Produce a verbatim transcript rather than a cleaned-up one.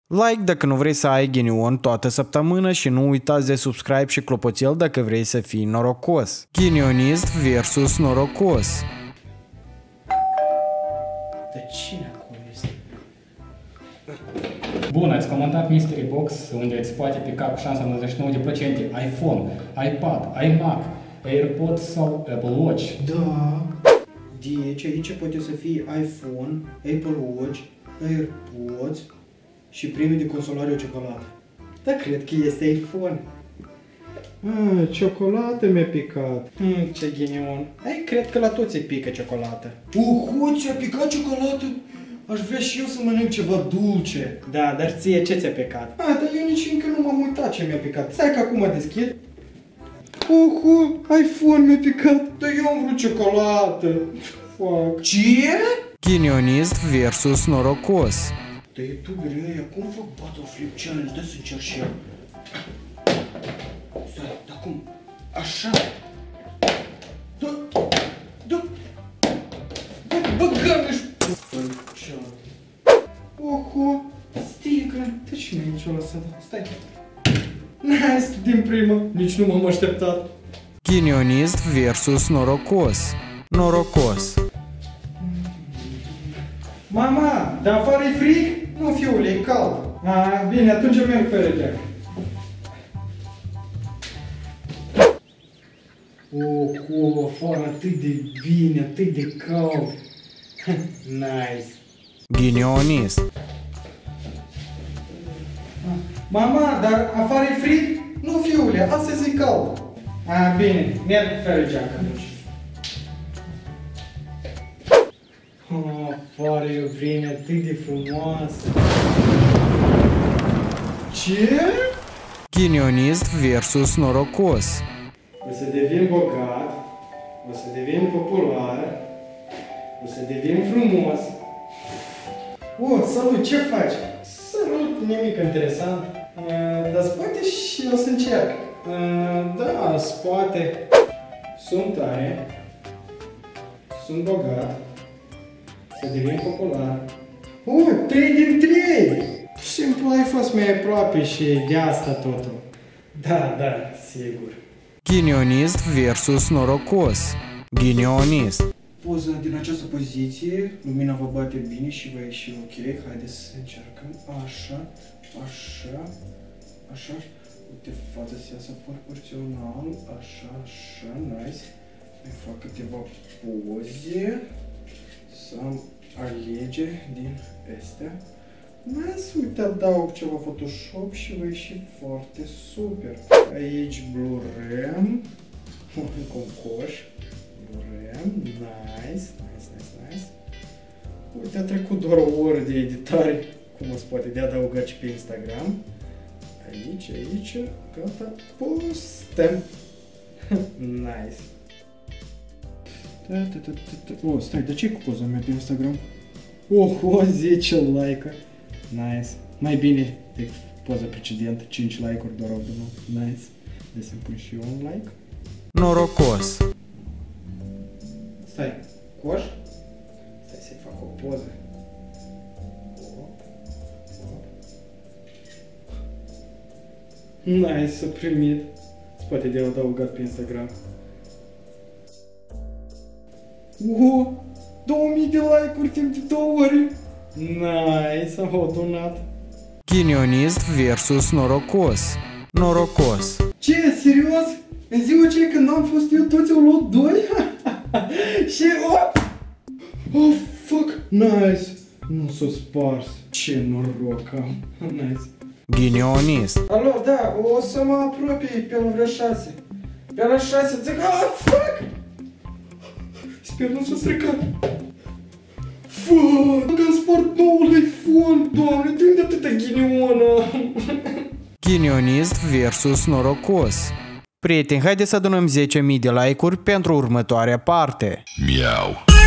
Like dacă nu vrei să ai ghinion toată săptămâna și nu uitați de subscribe și clopoțel dacă vrei să fii norocos. Ghinionist versus norocos. De cine acolo este? Bun, ați comentat Mystery Box, unde îți poate pica cu șansa nouăzeci și nouă la sută iPhone, iPad, iMac, AirPods sau Apple Watch. Da. Deci aici poate să fie iPhone, Apple Watch, AirPods și premiul de consolare o ciocolată. Da, cred că este iPhone. Ah, ciocolată mi-a picat. Hmm, ce ghinion. Ai, cred că la toți îi pică ciocolată. Uhu, ți-a picat ciocolată? Aș vrea și eu să mănânc ceva dulce. Da, dar ție ce ți-a picat? Ah, dar eu nici încă nu m-am uitat ce mi-a picat. Stai că acum deschid. Uhu, iPhone mi-a picat. Dar eu am vrut ciocolată. Fuck. Ce? Ghinionist versus norocos. Dar youtuberii ăia cum fac Battleflip Challenge? Dă să încerc și eu. Stai, dar cum? Așa. Da, da. Da, băgă-mi-și Oho, sticlă. De ce mi-ai nici o lăsat? Stai. Nice, din prima. Nici nu m-am așteptat. Ghinionist versus norocos. Norocos. Mama, dar afară e frig? Nu, fiule, e cald. A, bine, atunci eu merg pe regeac. Oho, afară atât de bine, atât de cald. Nice. Ghinionist. Mama, dar afară e frig? Nu, fiule, astăzi e cald. A, bine, merg pe regeac atunci. Oh, afară e o vreme atât de frumoasă. Ce? Ghinionist versus norocos. O să devin bogat, o să devin popular, o să devin frumos. Oh, salut, ce faci? Salut, nimic interesant. Uh, dar poate și o să încerc. Uh, da, poate. Sunt tare. Sunt bogat. Să devin popular. Oh, trei din trei! Simplu ai fost mai aproape și de asta totul. Da, da, sigur. Ghinionist versus norocos. Ghinionist. Poza din această poziție, lumina va bate bine și va ieși ok. Haideți să încercăm. Așa, așa, așa. Uite, fața să iasă proporțional. Așa, așa, nice. Mai fac câteva poze. Să am alegeri din astea. Nice, uite, adaug ceva Photoshop și va ieși foarte super. Aici blurăm. Încă un coș. Blurăm. Nice, nice, nice, nice. Uite, a trecut doar o oră de editare. Cum se poate de adăugat și pe Instagram. Aici, aici, gata, postăm. Nice. Oh, stai, de ce cu poza mea pe Instagram? Oh, oh, zece like-uri. Nice. Mai bine decât poza precedentă, cinci like-uri doar au donat. Nice. Deci să-mi pun și eu un like. Norocos. Stai, coș. Stai să-i fac o poză. Hop, hop. Nice, s-a primit. Se poate de adăugat pe Instagram. Oh, două mii de like-uri timp de două ore. Nice, am donat. Ghinionist versus norocos. Norocos. Ce, serios? În ziua aceea când am fost eu, toți au luat doi? Și oh! Oh, fuck! Nice! Nu s-o spars. Ce noroc am. Nice. Ghinionist. Alo, da, o să mă apropii pe la vreo șase. Pe la șase, zic, ah, fuck! Sper nu s-a stricat. Fuck! Am spart noul iPhone! Doamne, de unde atâta ghinionă? Ghinionist versus norocos. Prieteni, haideți să adunăm zece mii de like-uri pentru următoarea parte. Miau.